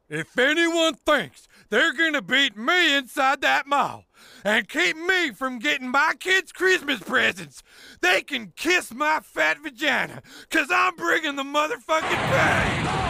If anyone thinks they're gonna beat me inside that mall and keep me from getting my kids' Christmas presents, they can kiss my fat vagina, 'cause I'm bringing the motherfucking pain!